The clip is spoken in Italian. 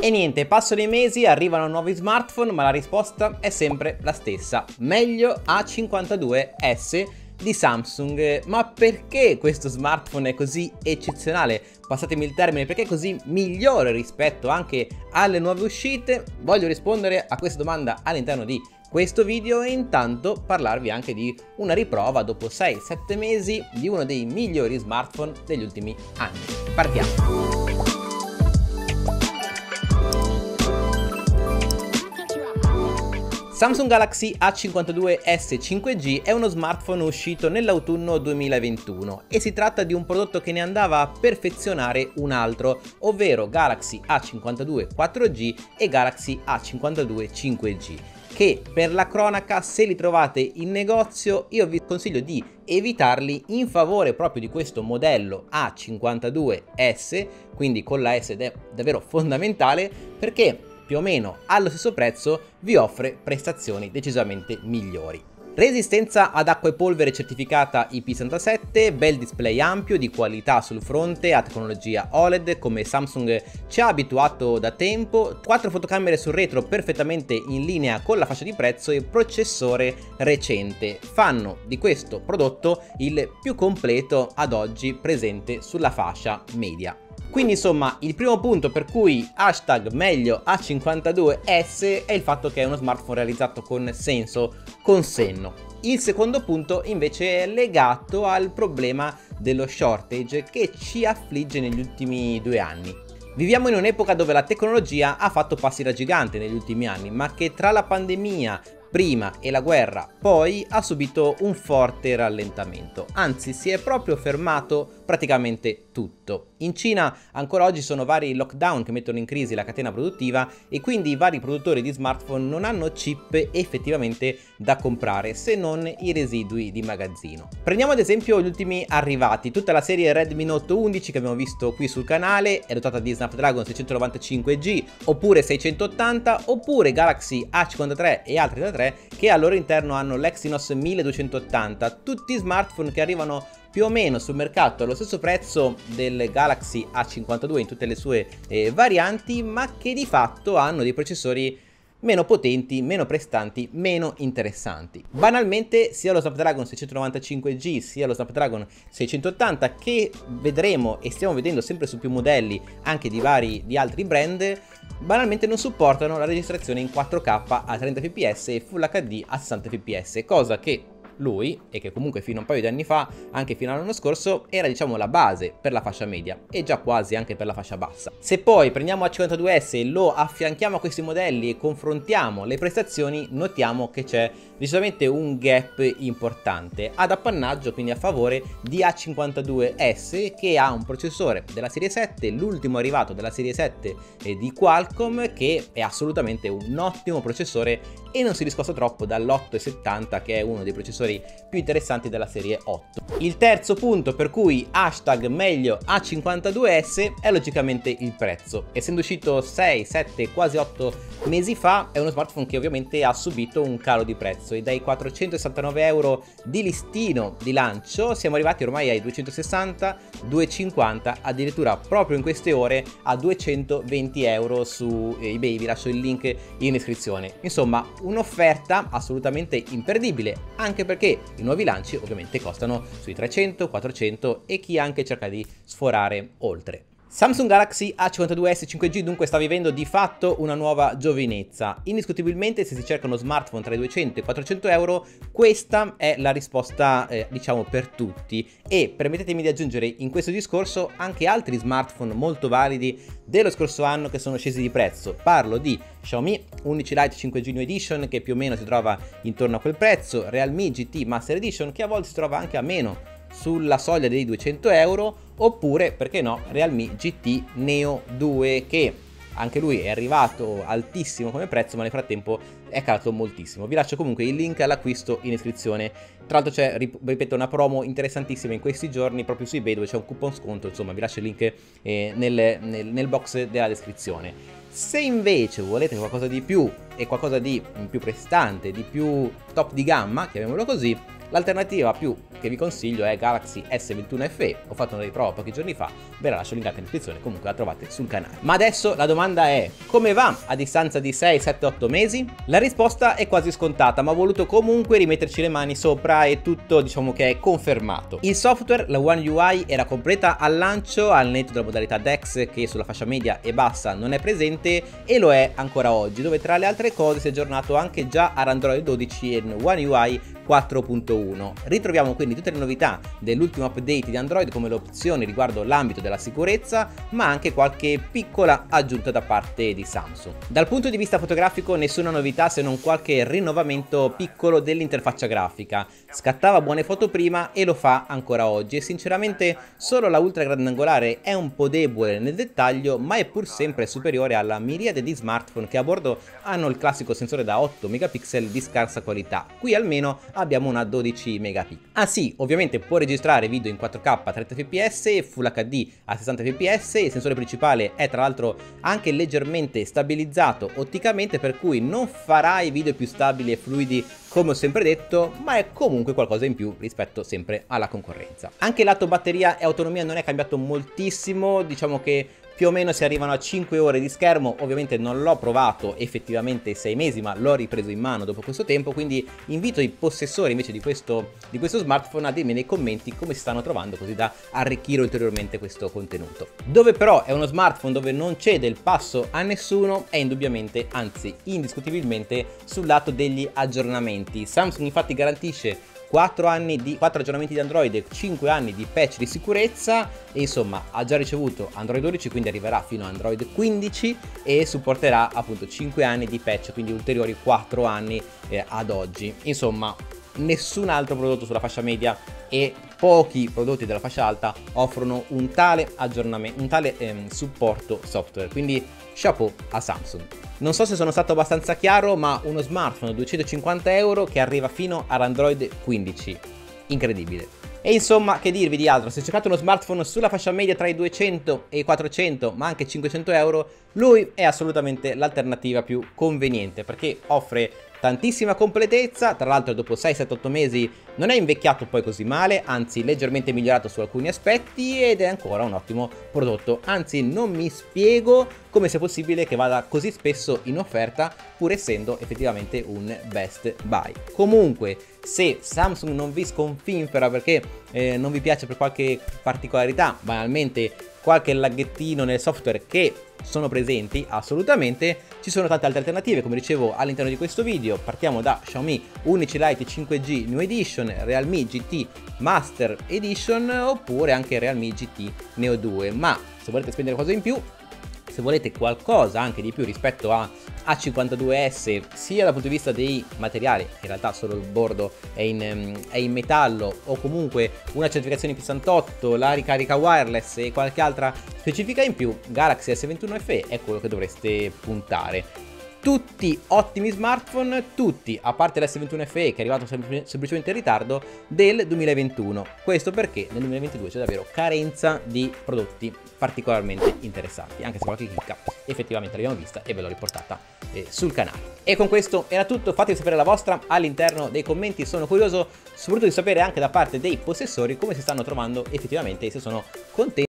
E niente, passano i mesi, arrivano nuovi smartphone, ma la risposta è sempre la stessa. Meglio A52s di Samsung. Ma perché questo smartphone è così eccezionale? Passatemi il termine, perché è così migliore rispetto anche alle nuove uscite? Voglio rispondere a questa domanda all'interno di questo video e intanto parlarvi anche di una riprova dopo 6-7 mesi di uno dei migliori smartphone degli ultimi anni. Partiamo! Samsung Galaxy A52s 5G è uno smartphone uscito nell'autunno 2021 e si tratta di un prodotto che ne andava a perfezionare un altro, ovvero Galaxy A52 4G e Galaxy A52 5G, che per la cronaca, se li trovate in negozio, io vi consiglio di evitarli in favore proprio di questo modello A52s, quindi con la S davvero fondamentale, perché più o meno allo stesso prezzo vi offre prestazioni decisamente migliori. Resistenza ad acqua e polvere certificata IP67, bel display ampio di qualità sul fronte a tecnologia OLED come Samsung ci ha abituato da tempo, 4 fotocamere sul retro perfettamente in linea con la fascia di prezzo e processore recente fanno di questo prodotto il più completo ad oggi presente sulla fascia media. Quindi insomma il primo punto per cui hashtag meglio A52s è il fatto che è uno smartphone realizzato con senso, con senno. Il secondo punto invece è legato al problema dello shortage che ci affligge negli ultimi 2 anni. Viviamo in un'epoca dove la tecnologia ha fatto passi da gigante negli ultimi anni, ma che tra la pandemia prima e la guerra poi ha subito un forte rallentamento, anzi si è proprio fermato praticamente tutto. In Cina ancora oggi sono vari lockdown che mettono in crisi la catena produttiva e quindi i vari produttori di smartphone non hanno chip effettivamente da comprare se non i residui di magazzino. Prendiamo ad esempio gli ultimi arrivati, tutta la serie Redmi Note 11 che abbiamo visto qui sul canale è dotata di Snapdragon 695G oppure 680 oppure Galaxy A53 e A33 che al loro interno hanno l'Exynos 1280, tutti smartphone che arrivano più o meno sul mercato allo stesso prezzo del Galaxy A52 in tutte le sue varianti, ma che di fatto hanno dei processori meno potenti, meno prestanti, meno interessanti. Banalmente sia lo Snapdragon 695G sia lo Snapdragon 680 che vedremo e stiamo vedendo sempre su più modelli anche di altri brand, banalmente non supportano la registrazione in 4K a 30 fps e Full HD a 60 fps, cosa che lui, e che comunque fino a un paio di anni fa, anche fino all'anno scorso, era diciamo la base per la fascia media e già quasi anche per la fascia bassa. Se poi prendiamo A52s e lo affianchiamo a questi modelli e confrontiamo le prestazioni, notiamo che c'è decisamente un gap importante ad appannaggio, quindi a favore di A52s che ha un processore della serie 7, l'ultimo arrivato della serie 7 di Qualcomm, che è assolutamente un ottimo processore e non si discosta troppo dall'870 che è uno dei processori più interessanti della serie 8. Il terzo punto per cui hashtag meglio A52s è logicamente il prezzo. Essendo uscito 6, 7, quasi 8 mesi fa è uno smartphone che ovviamente ha subito un calo di prezzo e dai 469 euro di listino di lancio siamo arrivati ormai ai 260, 250, addirittura proprio in queste ore a 220 euro su eBay, vi lascio il link in descrizione. Insomma un'offerta assolutamente imperdibile, anche perché i nuovi lanci ovviamente costano sui 300, 400 e chi anche cerca di sforare oltre. Samsung Galaxy A52s 5G dunque sta vivendo di fatto una nuova giovinezza. Indiscutibilmente se si cerca uno smartphone tra i 200 e i 400 euro questa è la risposta diciamo per tutti e permettetemi di aggiungere in questo discorso anche altri smartphone molto validi dello scorso anno che sono scesi di prezzo. Parlo di Xiaomi 11 Lite 5G New Edition che più o meno si trova intorno a quel prezzo, Realme GT Master Edition che a volte si trova anche a meno sulla soglia dei 200 euro oppure perché no Realme GT Neo 2 che anche lui è arrivato altissimo come prezzo ma nel frattempo è calato moltissimo. Vi lascio comunque il link all'acquisto in descrizione. Tra l'altro c'è, ripeto, una promo interessantissima in questi giorni proprio su eBay dove c'è un coupon sconto, insomma vi lascio il link nel box della descrizione. Se invece volete qualcosa di più e qualcosa di più prestante, di più top di gamma, chiamiamolo così, L'alternativa più che vi consiglio è Galaxy S21 FE, ho fatto una dei prova pochi giorni fa, ve la lascio linkata in descrizione, comunque la trovate sul canale. Ma adesso la domanda è: come va a distanza di 6, 7, 8 mesi? La risposta è quasi scontata, ma ho voluto comunque rimetterci le mani sopra e tutto diciamo che è confermato. Il software, la One UI, era completa al lancio, al netto della modalità DeX che sulla fascia media e bassa non è presente, e lo è ancora oggi, dove tra le altre cose si è aggiornato anche già ad Android 12 e One UI 4.1. Ritroviamo quindi tutte le novità dell'ultimo update di Android, come le opzioni riguardo l'ambito della sicurezza, ma anche qualche piccola aggiunta da parte di Samsung. Dal punto di vista fotografico nessuna novità se non qualche rinnovamento piccolo dell'interfaccia grafica. Scattava buone foto prima e lo fa ancora oggi, e sinceramente solo la ultra grandangolare è un po' debole nel dettaglio, ma è pur sempre superiore alla miriade di smartphone che a bordo hanno il classico sensore da 8 megapixel di scarsa qualità. Qui almeno abbiamo una 12 megapixel. Ah sì, ovviamente può registrare video in 4K a 30 fps e Full HD a 60 fps, il sensore principale è tra l'altro anche leggermente stabilizzato otticamente, per cui non farà i video più stabili e fluidi come ho sempre detto, ma è comunque qualcosa in più rispetto sempre alla concorrenza. Anche lato batteria e autonomia non è cambiato moltissimo, diciamo che più o meno si arrivano a 5 ore di schermo. Ovviamente non l'ho provato effettivamente 6 mesi, ma l'ho ripreso in mano dopo questo tempo, quindi invito i possessori invece di questo smartphone a dirmi nei commenti come si stanno trovando, così da arricchire ulteriormente questo contenuto. Dove però è uno smartphone dove non cede il passo a nessuno è indubbiamente, anzi indiscutibilmente, sul lato degli aggiornamenti. Samsung infatti garantisce 4 aggiornamenti di Android e 5 anni di patch di sicurezza, e insomma ha già ricevuto Android 12, quindi arriverà fino a Android 15 e supporterà appunto 5 anni di patch, quindi ulteriori 4 anni ad oggi. Insomma, nessun altro prodotto sulla fascia media e pochi prodotti della fascia alta offrono un tale aggiornamento, un tale supporto software, quindi chapeau a Samsung. Non so se sono stato abbastanza chiaro, ma uno smartphone a 250 euro che arriva fino all'Android 15, incredibile. E insomma, che dirvi di altro? Se cercate uno smartphone sulla fascia media tra i 200 e i 400, ma anche 500 euro, lui è assolutamente l'alternativa più conveniente, perché offre tantissima completezza. Tra l'altro dopo 6-7-8 mesi non è invecchiato poi così male, anzi leggermente migliorato su alcuni aspetti, ed è ancora un ottimo prodotto. Anzi, non mi spiego come sia possibile che vada così spesso in offerta, pur essendo effettivamente un best buy. Comunque, se Samsung non vi sconfinfera perché non vi piace per qualche particolarità, banalmente qualche laghettino nel software, che sono presenti assolutamente, ci sono tante altre alternative, come dicevo all'interno di questo video. Partiamo da Xiaomi Unici Lite 5G New Edition, Realme GT Master Edition, oppure anche Realme GT Neo 2. Ma se volete spendere qualcosa in più, se volete qualcosa anche di più rispetto a A52s, sia dal punto di vista dei materiali, in realtà solo il bordo è in metallo, o comunque una certificazione IP68, la ricarica wireless e qualche altra specifica in più, Galaxy S21 FE è quello che dovreste puntare. Tutti ottimi smartphone, tutti, a parte l'S21 FE che è arrivato semplicemente in ritardo, del 2021. Questo perché nel 2022 c'è davvero carenza di prodotti particolarmente interessanti, anche se qualche chicca effettivamente l'abbiamo vista e ve l'ho riportata sul canale. E con questo era tutto, fatemi sapere la vostra all'interno dei commenti, sono curioso soprattutto di sapere anche da parte dei possessori come si stanno trovando effettivamente e se sono contenti